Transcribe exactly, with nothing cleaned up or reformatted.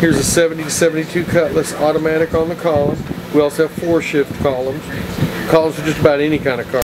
Here's a seventy to seventy-two Cutlass automatic on the column. We also have four shift columns. Columns for just about any kind of car.